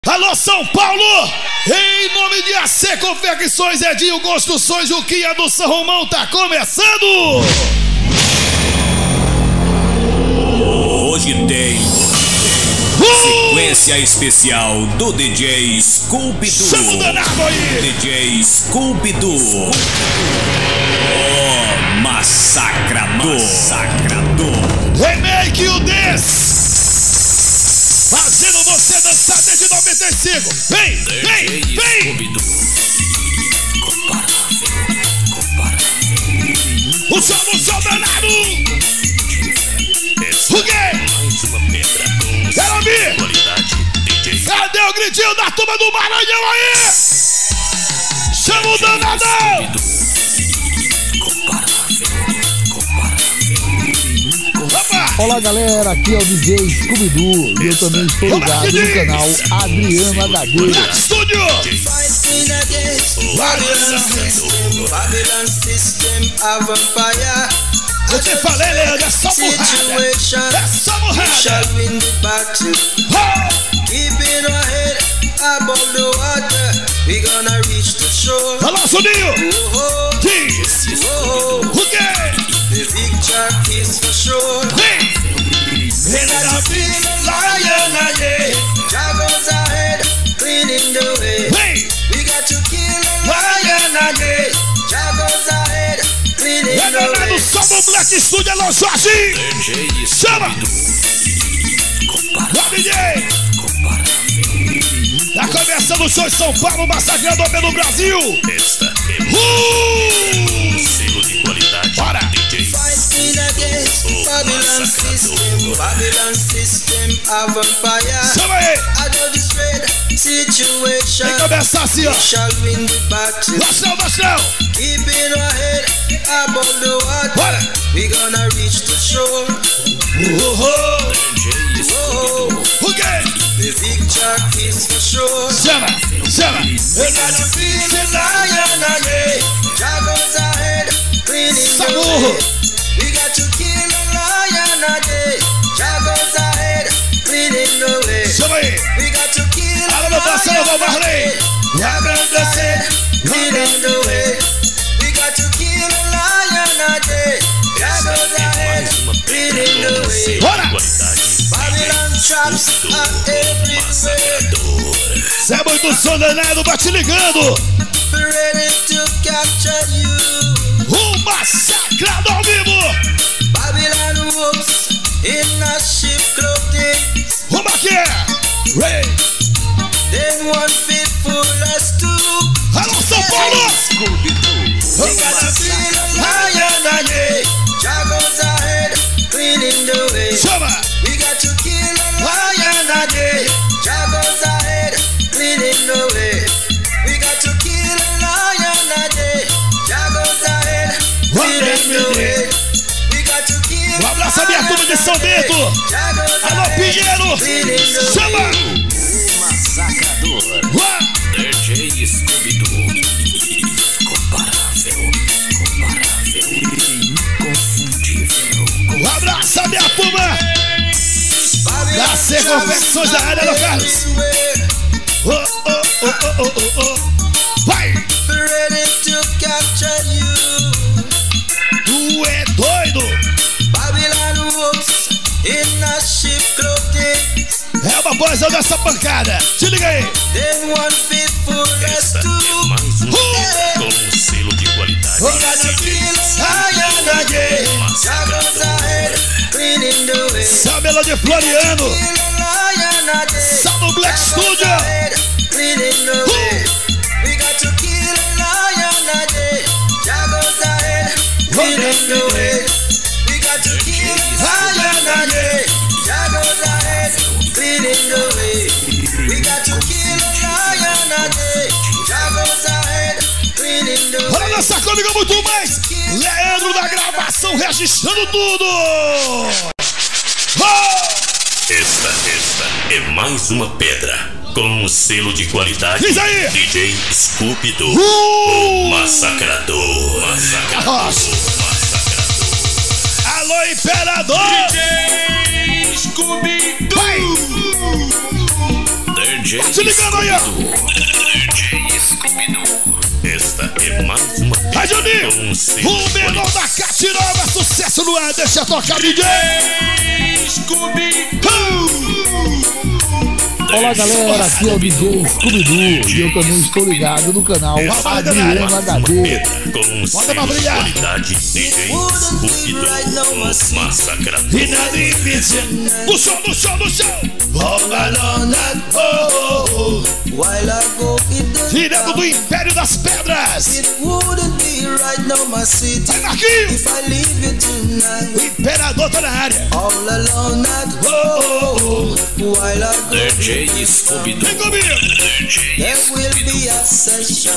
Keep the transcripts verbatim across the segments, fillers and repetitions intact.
Alô, São Paulo! Em nome de A C Confecções, Edinho Construções, o Kia do São Romão tá começando! Hoje tem uh! sequência especial do D J Scooby-Doo. Chama o danado aí! D J Scooby-Doo. O Massacrador. Massacrador. Remake o desse! Fazendo você dançar desde noventa e cinco. Vem, vem, vem! O som, o som danado! O quê? Quero ouvir! Cadê o gritinho da turma do Maranhão aí? Chama o danadão! Olá galera, aqui é o D J Scooby-Doo e eu também estou ligado no canal Adriano H D. Estúdio! Eu te falei, Leandro, é só burrada. É só burrada. Alô, Soninho! Diz! O quê? The victory is for sure. Vem! When I feel a lion again, Jah goes ahead, cleaning the way. Vem! We got to kill a lion again, Jah goes ahead, cleaning É the danado, way. só no Black Studio, alô, Jorge! Chama! Ó, D J! Tá começando o show em São Paulo, massacrador pelo Brasil! Esta é Uh! selo de qualidade. Bora! Fighting against Babylon system, Babylon system of empire. Chama aí! I know this red situation. Tem que começar assim, ó! We shall win the battle. Nós não, nós não! Keeping our head above the water. Bora! We gonna reach the shore. Uh, uh, Oh, o quê? the victory is for sure. Chama! Chama! We gotta feel the lion again. Jah goes ahead, cleaning the Saburro! way. We got to kill the lion again. Jah goes ahead, cleaning the way. Chama aí! We got to kill the Alô, meu parceiro, lion Valmarley! again. Jah goes ahead, cleaning the way. We got to kill the lion again. Jah goes ahead, cleaning the way. Bora! Babylon traps are everywhere. Cê é muito som danado, vai te ligando! Ready to capture you. O massacrado ao vivo! Babylon wolves in a sheep clothing. Vamos aqui! Ray! Then one fit fool us too. Alô, São Paulo! We got to feel a lion again. Jah goes ahead, cleaning the way. Chama! We got to kill a lion again. Jah goes ahead, cleaning the way. We got to kill a lion again. Jah goes ahead, cleaning the way. We got to kill Um abraço à minha turma de São Bento! Jah goes Alô, ahead, Pinheiro! cleaning the Chama! way. Massacrador. Uá! D J Scooby-Doo. Incomparável. Incomparável. Inconfundível. Um abraço à minha turma! Da C Confecções da área do Carlos! Oh, oh, oh, oh, oh, oh, oh. Vai! Ready to capture you. Tu é doido! Babylon wolves in a sheep clothing. É uma poesão dessa pancada! Te liga aí! Then one fit fool us Esta é too. mais uma Yeah. com um selo de qualidade. We gotta feel a lion again. Jah goes ahead, cleaning the way. Samela de Floriano! Kill a lion again. Só no Black Jah goes Studio! ahead, cleaning the way. We got to kill a lion again. Jah goes ahead, cleaning the way. We got to kill a lion again. Jah goes ahead, cleaning the way. We got to kill a lion again. Jah goes ahead, cleaning the Bora way. dançar comigo muito mais! Leandro da gravação registrando tudo! Oh! Esta, esta é mais uma pedra com um selo de qualidade. Diz aí! D J Scooby-Doo. Uh! O Massacrador. Massacrador. Nossa. Massacrador. Alô, Imperador! D J Scooby-Doo. Vai! D J Tá te ligando aí, ó. D J Scooby-Doo. Esta é mais uma Vai, Juninho. com selo O de menor da qualidade. Catiraba, sucesso no ar, deixa tocar D J Scooby-Doo. Olá galera, aqui é o D J Scooby-Doo e eu também estou ligado no canal Adriano H D. Com Bota pra selo de brilhar. qualidade D J Scooby-Doo, o massacrador. E na limite, no chão, no chão, no chão. All alone at home. While I go in the Direto do town, Império das Pedras. it wouldn't be right now my city Vai, Marquinhos. if I leave you tonight. O Imperador tá na área. All alone at home. While I go D J Vem Scooby-Doo. comigo. there will be a session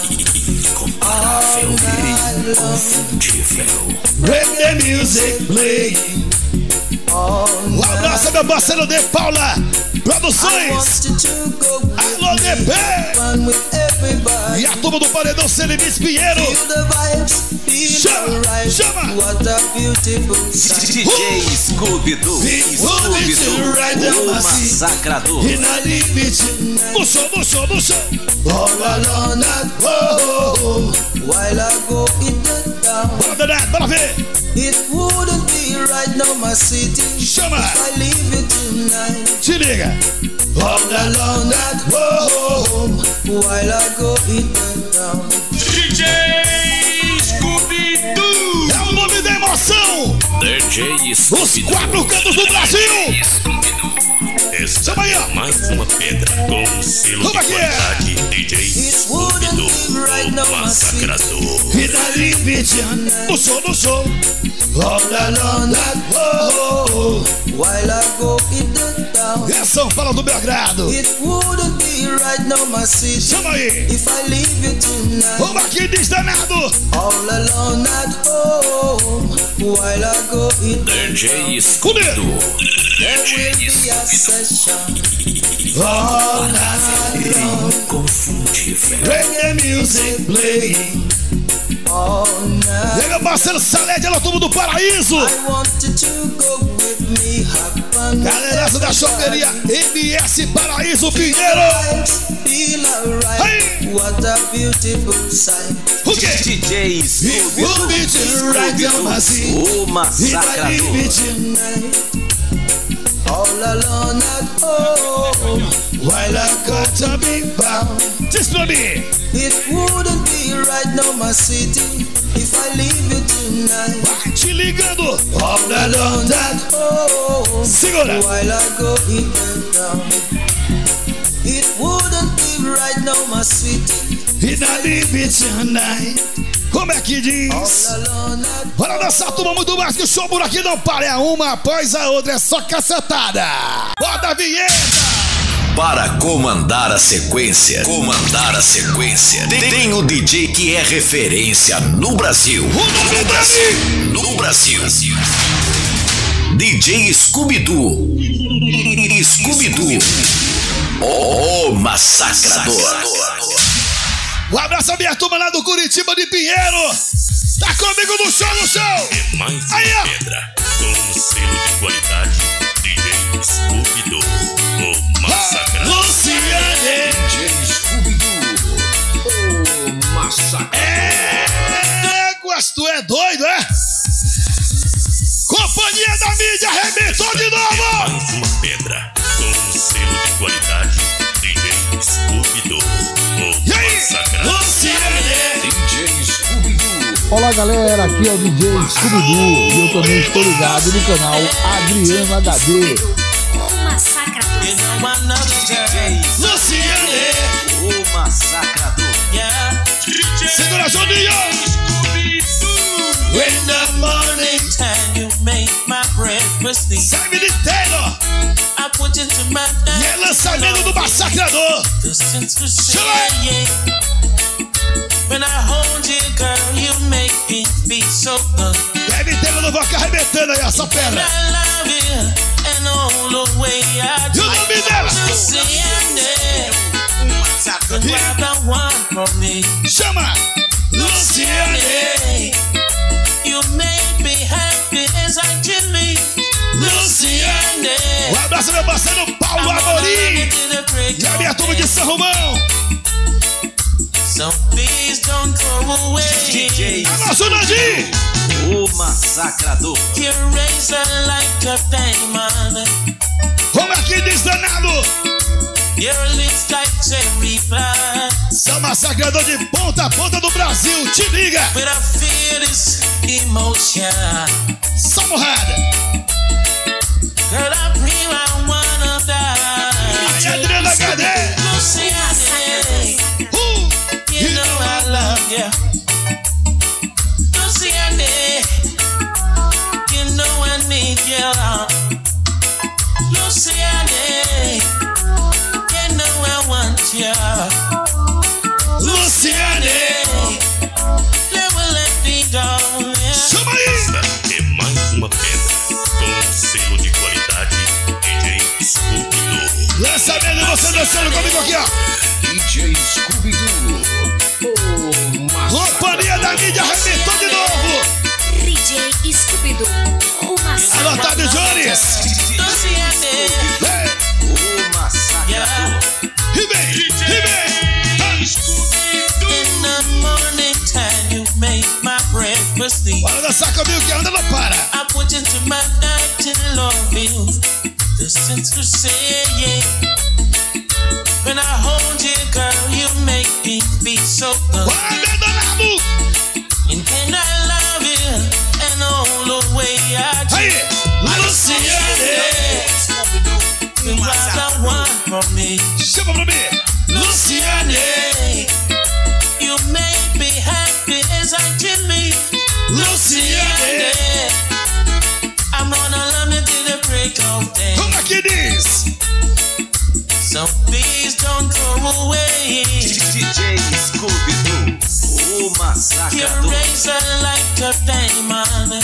all night long. Confundível. Let the music play. All Um night. abraço, meu parceiro De Paula I Produções. want you to go with Alô, me, D P. fun with everybody. E a turma do Paredão Sem Limites Pinheiro. Feel the vibes, feel Chama, alright. chama. What a beautiful sight. D J Scooby-Doo. Scooby-Doo, o massacrador. E na limite. No chão, no chão, no chão. All alone at home. While I go in the town, Bora, Dedé, bora ver. it wouldn't be right now my city Chama. if I leave you tonight. Te liga. All alone at home. While I go in the town. D J Scooby-Doo. É o nome da emoção. D J Os Scooby-Doo. quatro cantos do Brasil. Esta Chama aí, ó. é mais uma pedra com selo de Como é que é? qualidade D J Scooby-Doo, o massacrador. E na limite. No show, no show. All alone at home. While I go in the town, É São Paulo do Belgrado. it wouldn't be right now my city Chama aí. if I leave you tonight. O Marquinhos danado. All alone at home. While I go in the D J town, Scooby-Doo. there will be a session All night long. Inconfundível. Reggae music play. all night. E meu parceiro Salé de Alatuba do Paraíso. I want you to go with me, have fun. with Galeraça da choperia M S Paraíso Pinheiro. vibes, feel alright. Hey. What a beautiful sight. O quê? D J Scooby-Doo, Scooby-Doo, o massacrador. Tonight, all alone at home. While I got to be bound. Diz pra mim. It wouldn't be right now my city if I leave you tonight. Vai te ligando. All alone that. Home. Segura. While I go in the town, it wouldn't be right now my city E na limite tonight. Como é que diz? all alone at Bora dançar, turma, muito mais que o show por aqui não para. É uma após a outra, é só cacetada. Bota a vinheta. Para comandar a sequência, comandar a sequência, tem, tem o D J que é referência no Brasil. O nome No Brasil, no Brasil. D J Scooby-Doo. Scooby-Doo, o massacrador. Um abraço à minha turma lá do Curitiba de Pinheiro. Tá comigo no show, no show. É mais uma Aí, ó. pedra com selo de qualidade D J Scooby-Doo, o massacrador. Luciane. D J Scooby-Doo, o massacrador. É, tu é doido, é? Companhia da mídia arrebentou de novo. Mais uma pedra com selo de qualidade D J Scooby-Doo, o E aí, massacrador. Luciane. D J Scooby-Doo. Olá galera, aqui é o D J Scooby-Doo e eu também estou ligado no canal Adriano H D. O massacrador. Luciane. O massacrador. Segura, Juninho. in the morning time. You make my breakfast sleep. Sabe de Taylor. I put into my E é lançamento do Massacrador. Chama. When I hold you, girl, you make me feel so good. Deve Taylor não vai ficar arrebentando aí, ó, essa pedra. I love you, and all the way I E o nome dela? grab the one from me. Chama. Luciane. You make me happy as I dream. Luciane. Um abraço abraço, meu parceiro Paulo Amorim. E a minha turma de São Romão. So please don't go away. D J É nosso Nadir. O Massacrador. Your razor like a diamond. Como aqui diz danado. Your lips like cherry pie. São massacrador de ponta a ponta do Brasil. Te liga. But I feel this emotion. Só porrada. Girl, I pray I wanna die. Aí, Adriana H D. Luciane, Uh, you know I love you. Luciane, you know I need you. Luciane, you know I want you. Luciane. Never let me down. Chama aí. Esta é mais uma pedra com selo de qualidade D J Scooby-Doo. Lançamento de você dançando comigo aqui, ó. D J Scooby-Doo. O Companhia da mídia arrebentou de novo. D J Scooby-Doo, o Alô, Massacrador. Otávio Jones. Luciane, Ei, O Massacrador. e vem, e vem. in the morning time you make my breakfast sleep. Bora dançar comigo que anda não para. I put into my night and love you. The sense to say, yeah. When I hold you, girl, you make me feel so good. Bora, meu danado. And can I love you and all the way I do? Aí, Luciane. You are the one for me. Chama pra mim. Luciane, you make me happy as I dream me. Luciane, I'm gonna love you till the break of day. Como aqui diz. So please don't go away. D J Scooby-Doo. O Your Massacrador. razor like a diamond.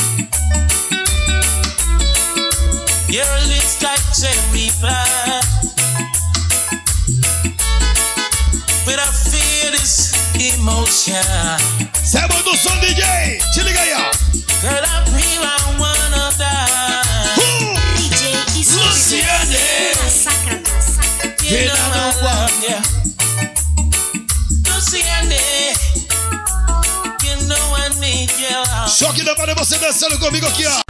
Your lips like cherry pie. But I feel this emotion. Cê é bom do som, D J. Te liga aí, ó. Girl, I pray I wanna die. Uh, D J Scooby-Doo, Luciane. o Massacrador. You know I love you. Luciane, you know I need you. choque da para você dançando comigo aqui, ó.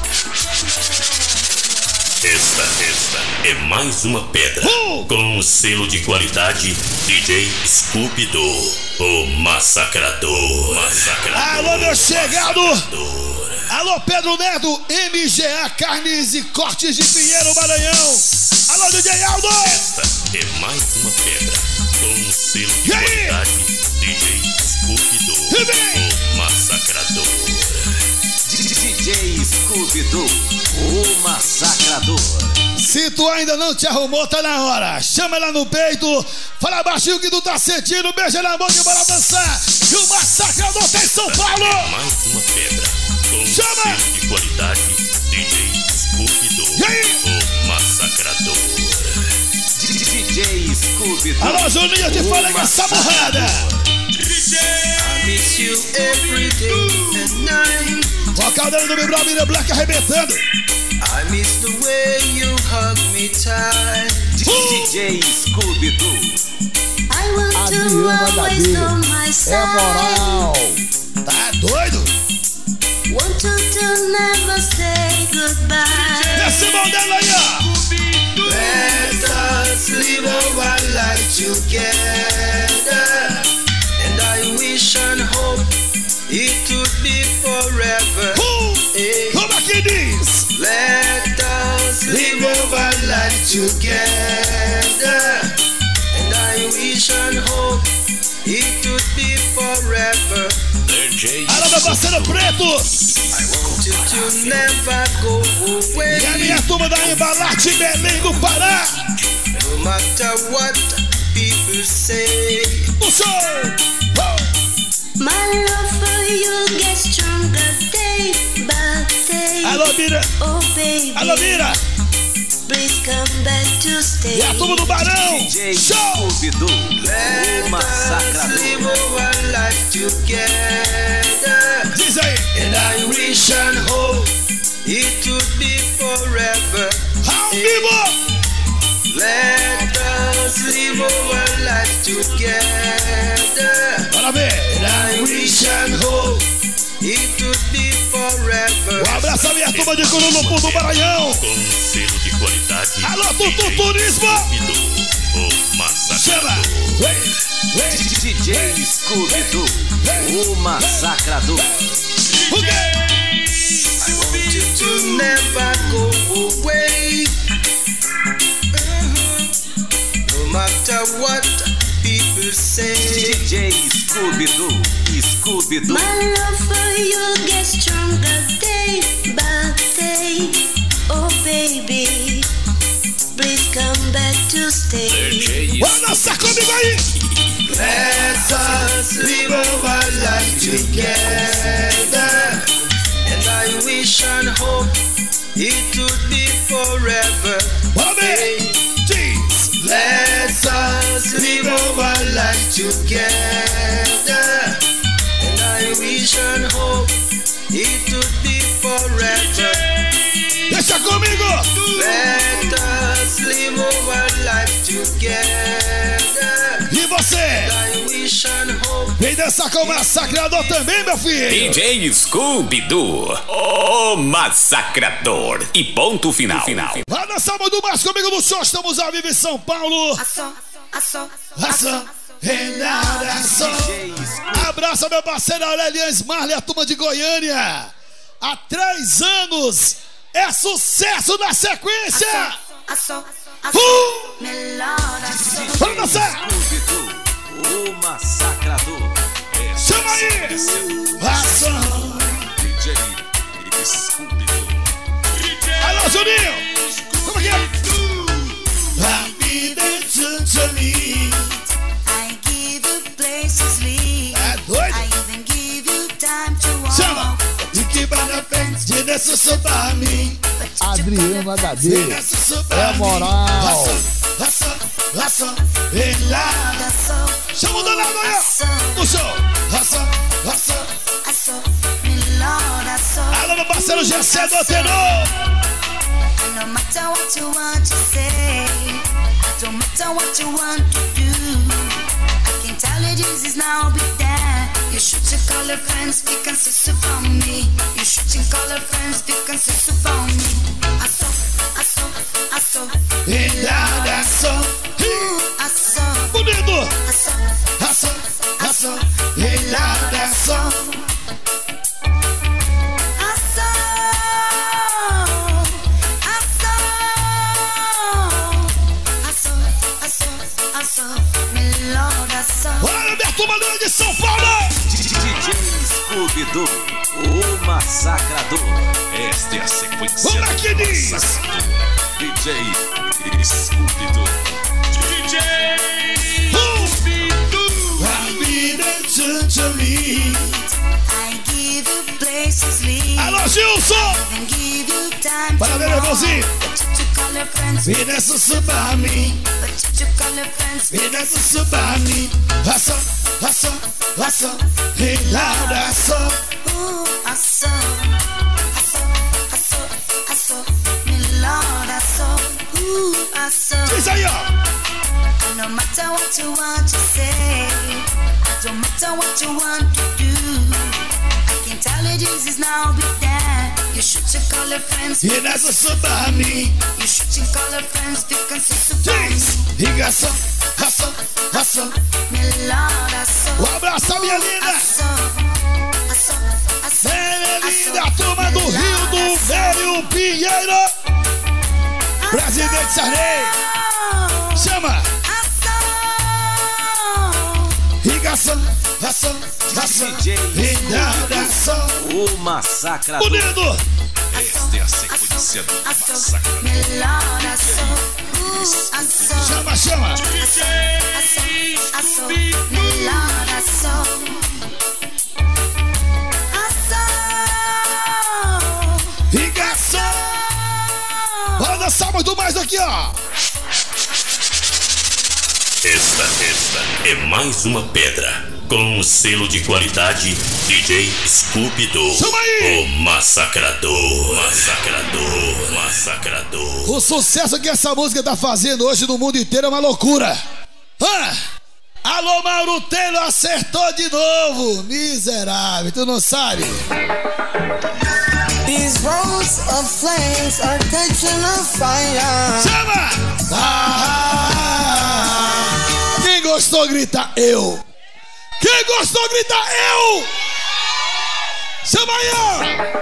Esta, esta é mais uma pedra Uh! com o selo de qualidade D J Scooby-Doo, o Massacrador. Massacrador. Alô, meu chegado. Massacrador. Alô, Pedro Neto, M G A Carnes e Cortes de Pinheiro, Maranhão. Alô, D J Aldo. Esta é mais uma pedra com o selo de E aí? qualidade D J Scooby-Doo, E vem! o Massacrador. D J Scooby-Doo. O Massacrador. Se tu ainda não te arrumou, tá na hora. Chama ela no peito, fala baixinho que tu tá sentindo, beija na boca e bora dançar. E o Massacrador tá em São Paulo. Mais uma pedra com Chama! selo de qualidade D J Scooby-Doo, E aí? o Massacrador. D J Scooby-Doo. Alô, Juninho, te fala que essa borrada. I miss you every day and night. Vocal dele do Bibral Miriam Black arrebentando. I miss the way you hug me tight. D J Scooby-Doo. I want to Adriana always H D. on my É side. moral. Tá doido? Want you to never say goodbye. Esse mão dela aí, ó. Let us live our life together. And I wish and hope it would be forever. Uh, Hey. como aqui diz? Let us live our life together. And I wish and hope it would be forever. D J Alô, meu parceiro preto. I want you to never go away. E a minha turma da Embalate Belém do Pará. No matter what people say. O som. Uh, My love for you gets stronger day by day. alô, Mira. Oh baby, Alô, Mira. please come back to stay. E a turma do Barão. D J Show. Scooby-Doo. Let O us Massacrador. live our life together. Diz aí. And I wish and hope it would be forever. Ao vivo. together. Parabéns. I wish and hope it would be forever. Um abraço à minha turma de Curulupu do Maranhão. Com selo de qualidade. Alô, Tutu Turismo. O Massacrador. Chama. Vem, vem. D J Scooby-Doo, o Massacrador. O quê? I want you to never go away. Uh-huh. No matter what people say. D J Scooby-Doo, Scooby-Doo. My love for you gets stronger day by day. Oh baby, please come back to stay. Vai dançar comigo aí. Let us live our life together. And I wish and hope it would be forever. Parabéns. Diz. Let us live our life together. And I wish and hope it would be forever. Deixa comigo. Let us live our life together. E você? I wish and hope. Vem dançar com o Massacrador também, meu filho. D J Scooby-Doo, o Massacrador. E ponto final. Vai dançar muito mais comigo no show. Estamos ao vivo em São Paulo. Ação, ação, Ação, Renata, ação. Abraça meu parceiro Aurelian Marley, a turma de Goiânia. Há três anos é sucesso na sequência. ação, Uh! melhor ação. Vamos dançar. Scooby-Doo, o Massacrador. Chama aí. Ação. D J Scooby-Doo. Alô, Juninho. Como é que é? Happy to me. I give you places lead. É doido? I even give you time to walk. Chama. E que vai na frente de necessitar mim. Adriano H D. É moral. Ação, ação, ela. Chama o danado aí, ó. No show. Ação, ação. Alô, meu parceiro G C do Tenor. No matter what you want to say, don't matter what you want to do, I can tell you this is now be there. You should call your friends, speak and sister for me. You should call your friends, speak and sister for me. I saw, I saw, I saw. Ela, ação. I saw, Bonito. I saw, Ação, ação. Ela, ação. I saw, I saw, I saw, I saw, I saw, me Lord, I saw. Olha, minha turma linda de São Paulo. D J Scooby-Doo, o Massacrador. Esta é a sequência. Como é que diz? D J Scooby-Doo. D J I give you places lead. Alô, Gilson. And give you time Parabéns, to meu irmãozinho. walk. But you to call your friends, Vem nessa suba a mim. but you to call your friends, Vem nessa suba a mim. Ação, ação, ação. Ela, ação. ooh, I saw, I saw, I saw, I saw, me Lord, I saw, ooh, I saw. Diz aí, ó. No matter what you want to say, don't matter what you want to do, I can tell you this is now be there. You should call your friends, Vem nessa suba a mim. you should call your friends, because it's a Diz. Ligação, ação, ação. me Lord, I saw. Um abraço, minha I linda. saw, I saw, I saw, Ela é I linda, saw, turma do me Rio Lord, do I saw. Velho Pinheiro. Presidente Sarney. Chama. Ligação, ação, ação. D J Ligação. o Massacrador. Bonito. Esta é a sequência do Massacrador. Chama, chama. Ligação. Bora dançar muito mais daqui, ó. Esta, esta é mais uma pedra com o selo de qualidade D J Scooby-Doo. Chama aí! O Massacrador, Massacrador, Massacrador. O sucesso que essa música tá fazendo hoje no mundo inteiro é uma loucura. Ah, Alô, Mauro Taylor acertou de novo. Miserável, tu não sabe? These roads of flames are catching on fire. Chama! Ah, quem gostou, grita eu. Quem gostou, grita eu. Chama aí, ó.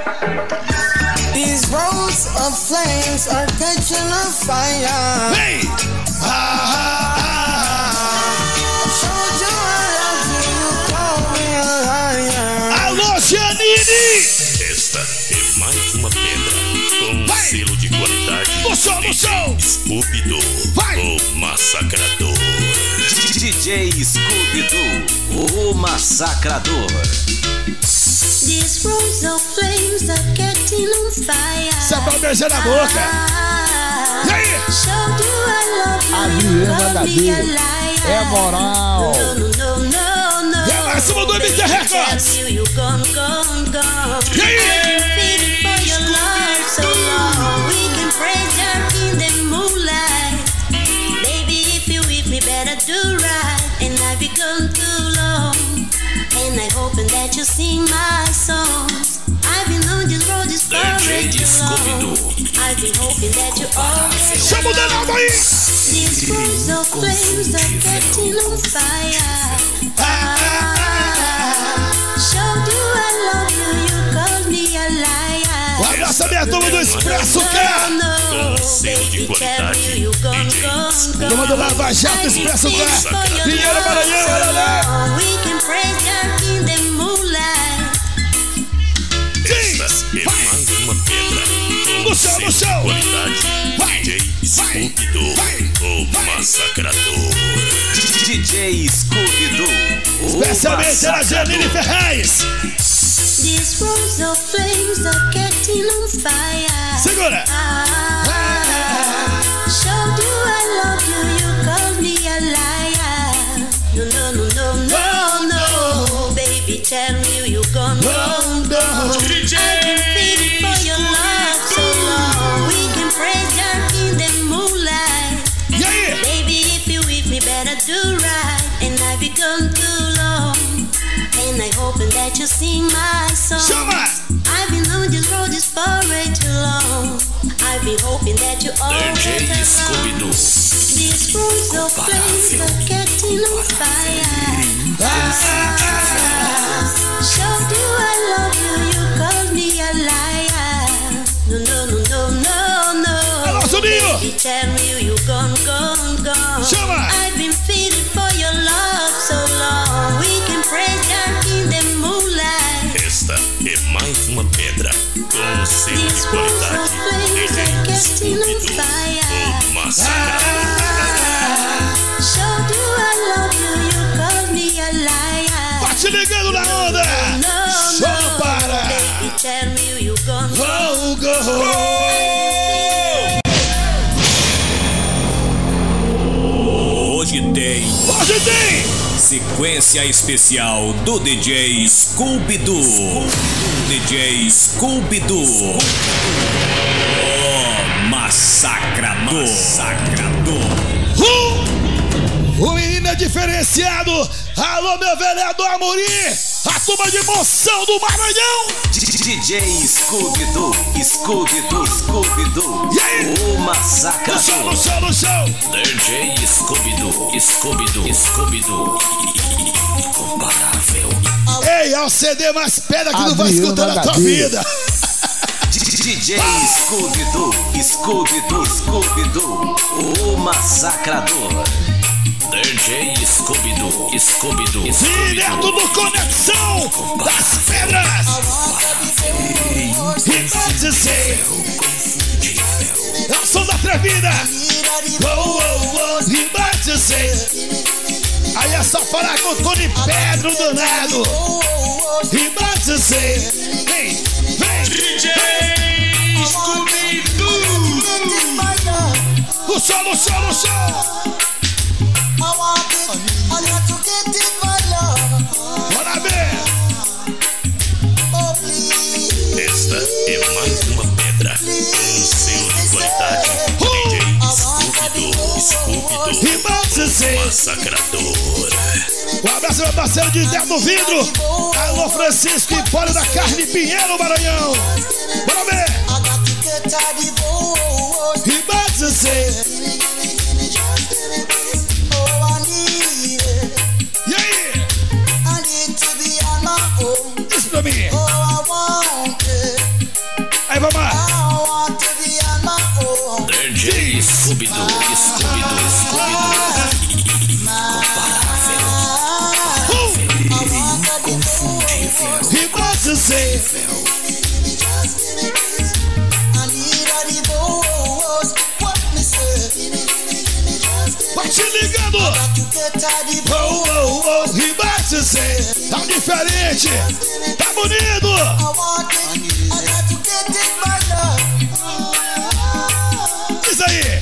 These roads of flames are catching on fire. Vem! Ah, Showed you I love you, you call me a liar. alô, Janine! Esta é mais uma pedra com um Vai. selo de qualidade. No show, no show! Scooby-Doo, Vai. o massacrador. D J Scooby-Doo, o massacrador. These rooms of flames are getting on fire. Você vai beijar na boca. E aí? Showed you I love you, Adriano call H me D. a liar. É moral. No, no, no, no. E a máxima do M T Records. Tell you you gone, gone, gone. E aí? Feeling for your love so long. We can praise your in the moonlight. Baby, if you with me, better do right. And I've been gone too long. And I hoping that you sing my songs. I've been on this road this for D J way too long. Scooby-Doo. I've been hoping that you always Chama o Denaldo aí! These rooms of flames are getting on fire. Ah, showed you I love you, you called me a liar. Um abraço a minha turma do Expresso K. Com selo de qualidade. D J Scooby-Doo. Turma do Lava Jato Expresso K. Pinheiro, Maranhão, olha lá. We can praise your in the moonlight. Esta é mais uma pedra com No show, no selo de show. qualidade. Vai. D J Scooby-Doo, Vai. o massacrador. D J Scooby-Doo, o Especialmente a Janine massacrador. Ferraz. These rooms of flames are getting on fire. Segura. Ah, showed you I love you, you called me a liar. No, no, no, no, no, no. Baby, tell me you gone, gone, gone. I've been feeling for your love so long. We can praise your in the moonlight. E aí? Baby, if you with me, better do right. And I've been gone too long. And I hoping that you sing my song. Chama! I've been on this road this for way too long. I've been hoping that you always D J around. Scooby-Doo. These rooms of flames are getting on fire. Showed you I love you, you called me a liar. No, no, no, no, no, no. Alô, Juninho! Baby, tell me you gone, gone, gone. Chama! I've been feeling for your love so long. We can praise your in the moonlight. Esta é mais uma pedra com selo de These rooms of qualidade. flames are D J getting on Scooby-Doo, fire. o massacrador. Showed you I love you, you called me a liar. Tá te ligando na onda! No, Show no, para! baby, tell me you gone. Oh, go! Hoje tem Hoje tem! sequência especial do D J Scooby-Doo. D J Scooby-Doo. O massacrador. Massacrador. Uh! O menino é diferenciado! Alô, meu vereador Amorim! A turma de moção do Maranhão! D J Scooby-Doo, Scooby-Doo, Scooby-Doo, E aí? o No show, massacrador. no show, no show! D J Scooby-Doo, Scooby-Doo, Scooby-Doo. Incomparável. Ei, é o C D mais pedra que não vai Adriano escutar na tua H D. vida! D J Scooby-Doo, Scooby-Doo, Scooby-Doo, o massacrador. D J Scooby-Doo, Scooby-Doo, Direto do Conexão das Pedras! E pode dizer, é o som da atrevida! Oh, oh, oh, e pode dizer, aí é só falar com o Tony Pedro do Nado! E pode dizer, vem, vem! D J Scooby-Doo! No show, no show, no show! Bora ver! Esta é mais uma pedra com um selo de qualidade. D J Scooby-Doo, Scooby-Doo, E pode dizer, massacrador. abraço, meu parceiro de dentro do vidro. Alô, Francisco e Pólio da Carne Pinheiro, Maranhão. Bora ver. Ribate você. E aí? Diz pra mim. Aí, vamos lá. D J Scooby-Doo, Scooby-Doo, Scooby-Doo. Inconfundível. Ribate você. Vai te ligando. Oh, oh, oh, ribate você. Tá diferente. Tá bonito. Diz aí.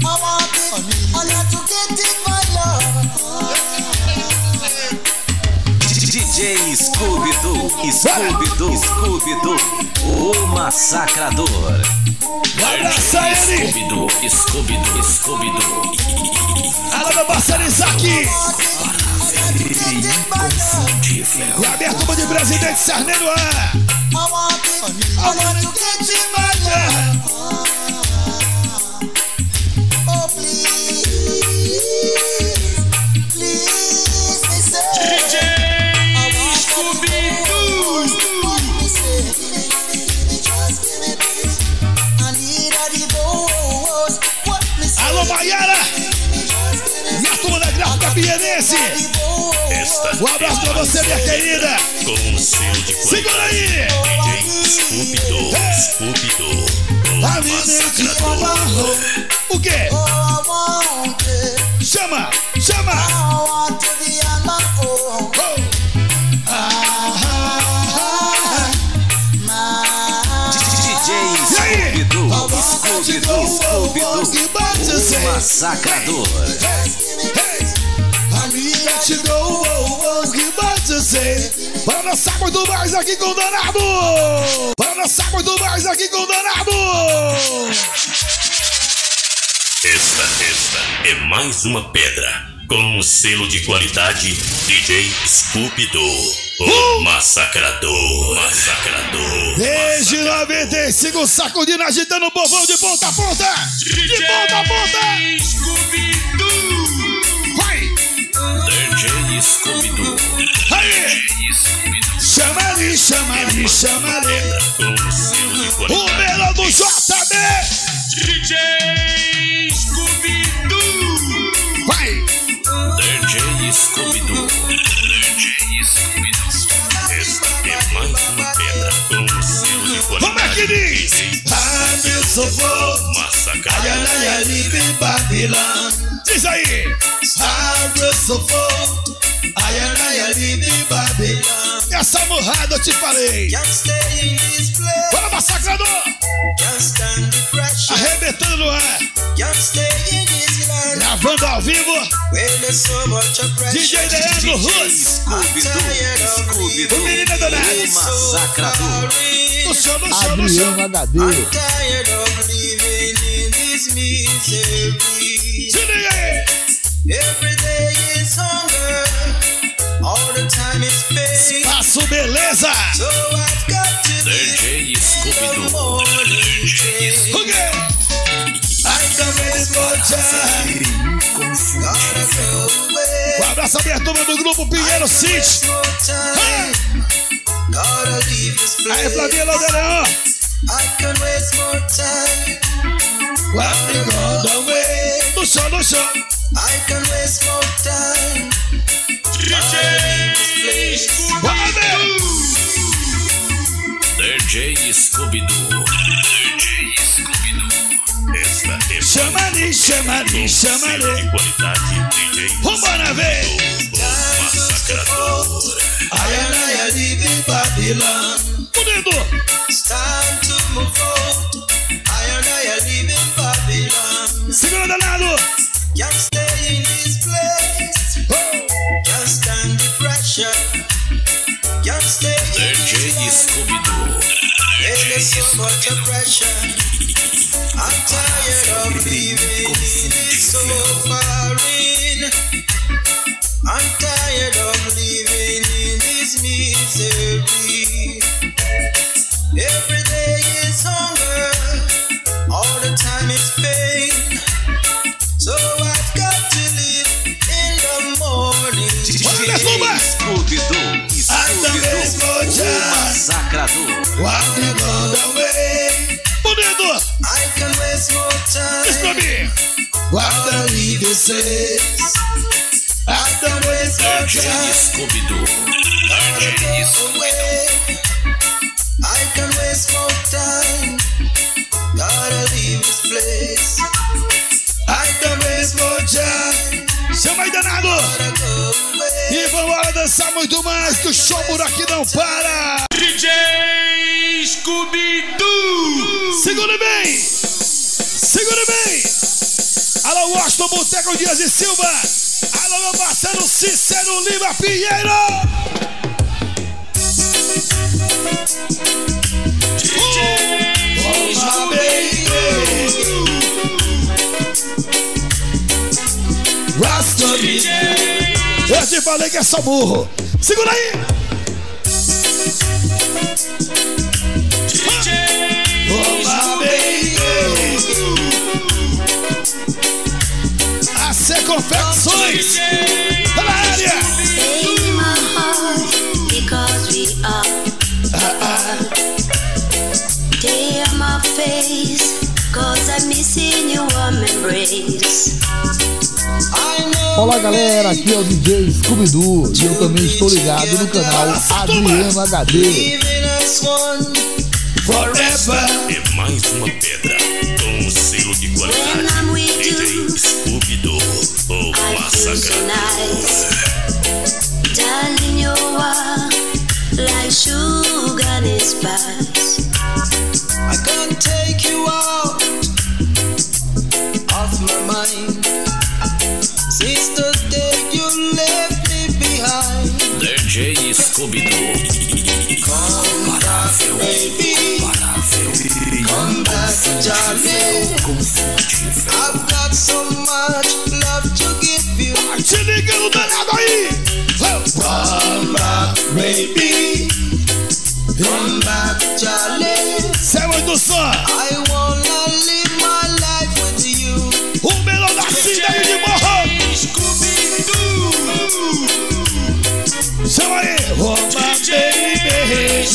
D J Scooby-Doo, Scooby-Doo, Scooby-Doo, o massacrador. Abraça ele. Scooby-Doo, Scooby-Doo, Scooby-Doo. Alô, meu parceiro Isaac. Inconfundível. E a minha turma de Presidente Sarney no ar. Alô, Maiara. E a turma da Gráfica Pienense. Um abraço pra você, minha querida. Com o selo de Segura aí. D J Scooby-Doo, Scooby-Doo, o A mente massacrador. O quê? Chama, chama. Oh. Ah, ah, D J Scooby-Doo, Scooby-Doo, Scooby-Doo, o massacrador. Para dançar muito mais aqui com o danado! Para dançar muito mais aqui com o danado! Esta, esta é mais uma pedra com o selo de qualidade D J Scooby-Doo, o Uh! massacrador, massacrador. Desde noventa e cinco, sacudindo, agitando o povão de ponta a ponta! De ponta a ponta! Scooby-Doo, Vai! D J Scooby-Doo. Aí! Chama ali, chama ali, chama ali! com o selo de O qualidade melhor do J B! D J Scooby-Doo. Vai! D J Scooby-Doo. D J Scooby-Doo. Esta é mais uma pedra com o selo de Como é qualidade que diz? D J I'm so full. massacrador. Diz aí! I'm so full. Essa morrada eu te falei! Bora, massacrador! Arrebentando no ar! Gravando ao vivo! D J Leandro Ruz! Scooby-Doo, O Scooby-Doo, menino danado! o massacrador. No chão, no chão, no chão! Adriano H D. Se liga aí! Every day is hunger, all the time is pain. Faço beleza! So I've got to D J Scooby-Doo. D J O quê? I come ready for time! gotta go away. Um abraço à minha turma do grupo Pinheiro City! More time, gotta leave this Aí, place. Flavinha Lodeirão! I can waste more time. Let me go the way! No chão, no chão! I can waste more time. Gotta leave this place. Bora ver! D J Scooby-Doo. D J Scooby-Doo. Esta é Chama ali, chama ali, chama selo ali! de qualidade D J Vambora ver! o massacrador. Ai, ai, ai, live in Babylon! Bonito! It's time to move on. I and I are leaving Babylon. Segura danado! Can't stay in this place. Can't stand the pressure. Can't stay in D J this life. Scooby-Doo. When there's so much of pressure. I'm tired of living in this so far in. I'm tired tired of living in this misery. Every day is hunger, all the time is pain. So I've got to live in the morning. Scooby-Doo, Scooby-Doo, o massacrador. Walking on the way. Bonito! I can waste more time. Diz pra mim. What the leader says. I can waste more D J time. Scooby-Doo. D J Away. I can waste more time. Gotta leave this place. I can waste more time. Chama aí, danado! Gotta go away. E vamos lá dançar muito mais, que o show por aqui não para! D J Scooby-Doo. Segure bem! Segure bem! Alô, Washington Boteco Dias e Silva! Alô, meu parceiro Cícero Lima Pinheiro! Oh, my baby! Rasta Eu te falei que é só burro! Segura aí! Oh, my baby! A C Confecções! Tá na área! Stay in my heart because we are. Stay on my face cause I'm missing your warm embrace. Olá galera, aqui é o D J Scooby-Doo e eu também estou ligado no canal Adriano H D. Leaving us one Forever! É mais uma pedra com um selo de qualidade. D J Scooby-Doo, o I feel so massacrador. nice. Darling, you are like sugar and spice. I can't take you out of my mind. Since the day you left me behind. D J Scooby-Doo. Come back, baby. Come back, darling. I've got so much love to give you. Te liga no danado aí! Come back, baby. Come back, darling. Cê é muito só! I wanna live my life with you. O melhor da cidade de Morro! Chama aí! Oh, my baby!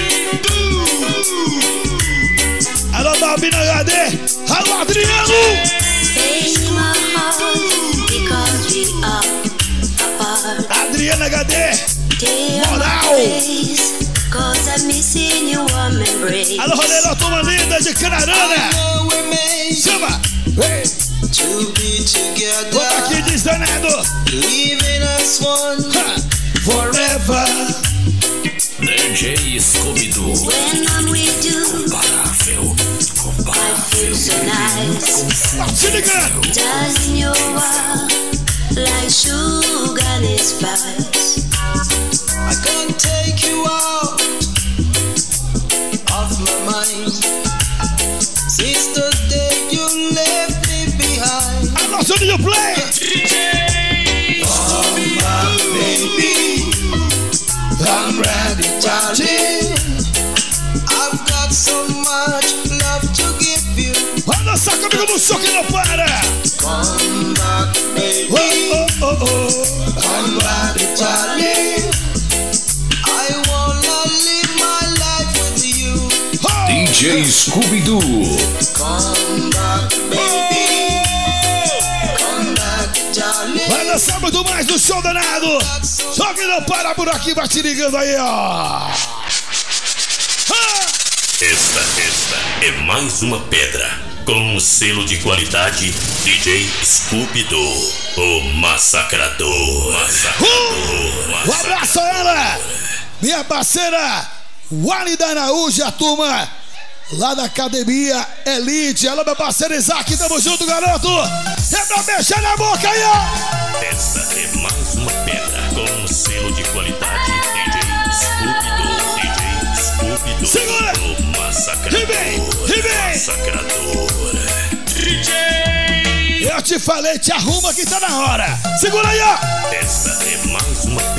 Alô, Balbina H D! Alô, Adriano! Stay in my heart because we are apart. Adriano H D! Stay on my face cause I'm missing your warm embrace. Alô, Rodeiro, turma linda de Canarana! know we're made Chama! Ei! to be Vamos aqui, together. diz danado! Leaving us one Ha! Forever! D J Scooby-Doo. When I'm with you, Comparável, I feel so nice. Tá te ligando! Darling, you are like sugar and spice. I can't take you out of my mind. Since the day you left me behind. Alô, Juninho Play! Come back, baby. I'm ready, darling. I've got so much love to give you. Vai dançar comigo no show que não para! Come back, baby. Oh, oh, oh, oh. I'm ready, darling. I wanna live my life with you. D J Scooby-Doo. Come back, baby. Come back, darling. Vai dançar muito mais no show danado! Só que não para por aqui, vai te ligando aí, ó! Ah! Esta, esta é mais uma pedra com um selo de qualidade. D J Scooby-Doo, o massacrador. Massacrador. Um abraço a ela! Minha parceira Walida Araújo, a turma lá da Academia Elite. Alô, meu parceiro Isaac, tamo junto, garoto! É pra beijar na boca aí, ó! Esta é mais uma pedra com um selo de qualidade. D J Scooby-Doo, D J Scooby-Doo, Segura! o massacrador. E vem, e vem! Massacrador. D J Eu te falei, te arruma que tá na hora! Segura aí, ó! Esta é mais uma pedra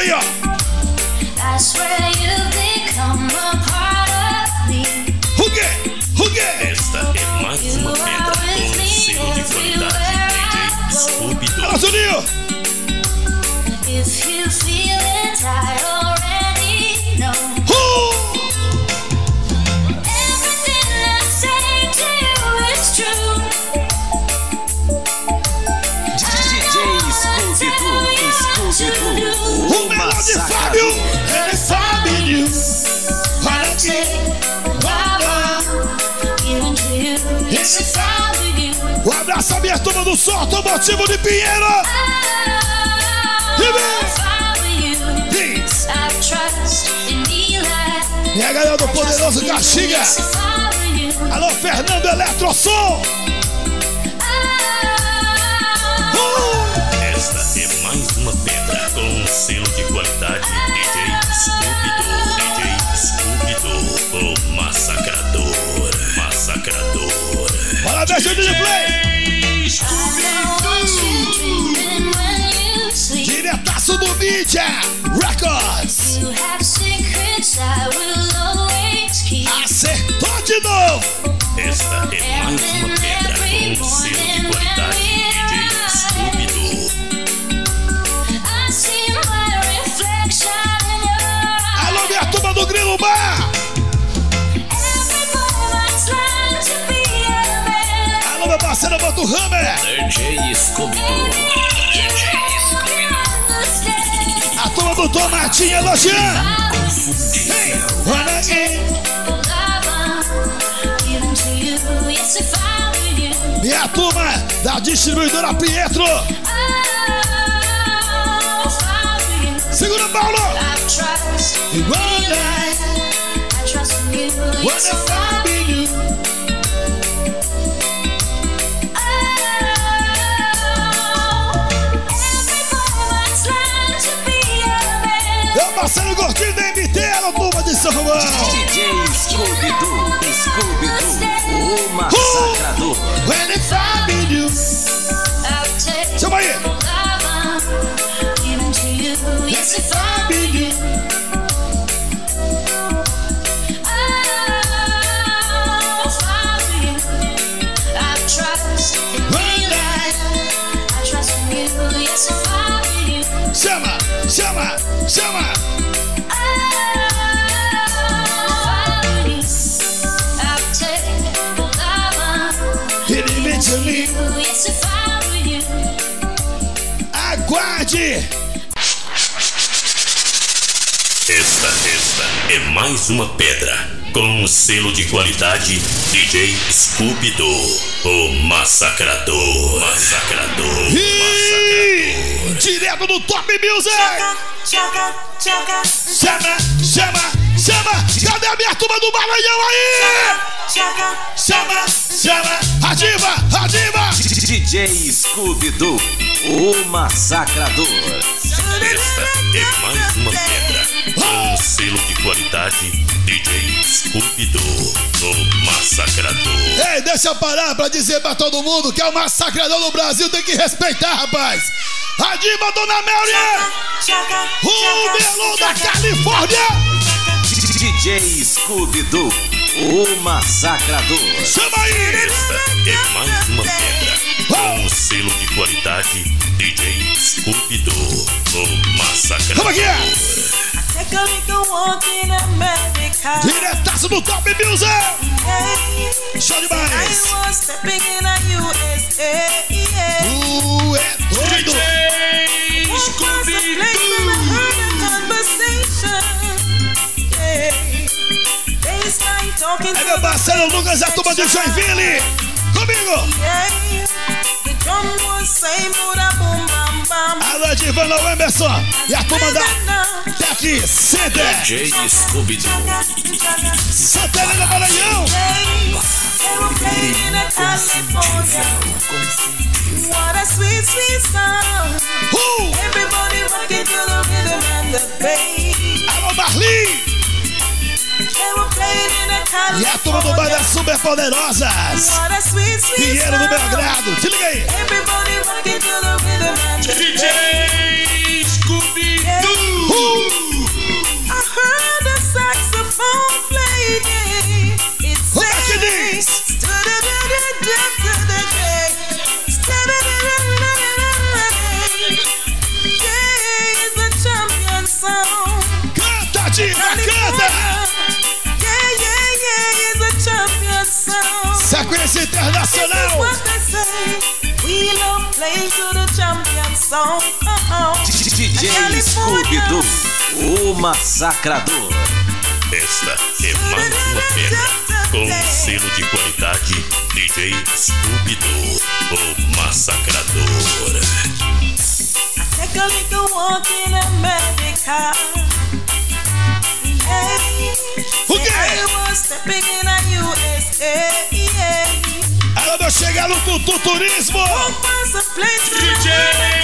aí, ó. That's where you become a part of me. O quê? O quê? Esta é mais uma pedra com selo de qualidade D J Scooby-Doo. Fala, Juninho. If you feel it, I already know. Uh! Everything I say to you is true. D J Scooby-Doo, Scooby-Doo, O melhor de Fábio. Ele sabe disso. Olha aqui. Ele sabe. Um abraço à minha turma do som automotivo de Pinheiro. Diz. E a galera do Poderoso Caxiga. Alô, Fernando Eletrosom. Uh! Esta é mais uma pedra com selo de qualidade D J Scooby-Doo. D J Scooby-Doo, o massacrador. Massacrador. Parabéns, Juninho de Play. Diretaço do Mídia Records. Acertou de novo. Esta é mais uma pedra com selo de qualidade D J Scooby-Doo. Alô, minha turma do Grilo Bar. Alô, meu parceiro Boto Hammer. D J Scooby-Doo. D J A turma do Tomatinho, alô, Jean. Hey, olha aqui. Minha turma da distribuidora Pietro. Segura, Paulo. Meu parceiro Gordinho da M T, alô, turma de São João. D J Scooby-Doo, Scooby-Doo, o massacrador. When it's family. Chama aí. It's family. Chama, chama, chama. Aguarde. Esta, esta é mais uma pedra com selo de qualidade D J Scooby-Doo, o massacrador. Massacrador. E... direto do Top Music. Chama, Chama, chama, chama. Cadê a minha turma do Maranhão aí? Chama, chama. Ativa, ativa. D J Scooby-Doo, o massacrador. Esta é mais uma pedra com selo de qualidade D J Scooby-Doo, o massacrador. Ei, deixa eu parar pra dizer pra todo mundo que é o massacrador do Brasil, tem que respeitar, rapaz. A diva, Dona Mary, o melão da Califórnia. D J Scooby-Doo, o massacrador. Chama aí. Esta é mais uma pedra com selo de qualidade D J Scooby-Doo, o massacrador. Como é que é? Diretaço do Top Music. Show demais. Tu é doido. É meu parceiro Lucas, a turma de Joinville. Comigo. Alô, Divana Emerson e a turma da Tech Center. D J Scooby-Doo. Santa Helena, Maranhão. What a sweet, sweet song. Uh. Everybody rocking to the rhythm and the bass. Alô, Marli. They were playing in a E a turma do bar das Super Poderosas. What a sweet, sweet Pinheiro do song. Belgrado. Te liga aí. Everybody rocking to the rhythm and the D bass. J Scooby-Doo. playing to the champion song. D J Scooby-Doo, o massacrador. Esta é mais uma pedra com selo de qualidade D J Scooby-Doo, o massacrador. Take a little walk in America. Hey, I was stepping in a U S A. Ela vai chegar no Tutu Turismo. D J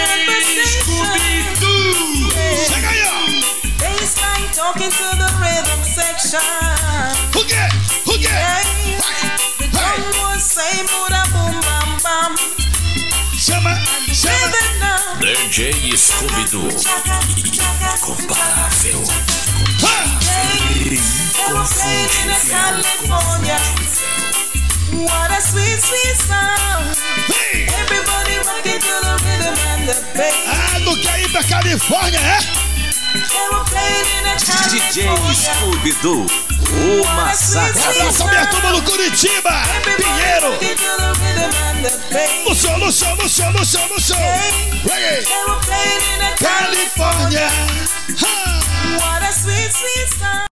Scooby-Doo. Chega aí, ó. Baseline talking to the rhythm section. O quê? O quê? Hey, the drum was saying Buddha boom bam bam. Chama, chama. D J Scooby-Doo, incomparável. They were playing in California. What a sweet, sweet sound. Hey. Everybody rocking to the rhythm and the bass. Ah, não quer ir pra Califórnia, é? They were playing in a D J California. Scooby-Doo, o massacrador. Abraço minha turma no Curitiba, Pinheiro. Rocking to the rhythm and the bass. No chão, no chão, no chão, no chão, no chão. Reggae. They were playing in a Califórnia. California. Ha. What a sweet, sweet sound.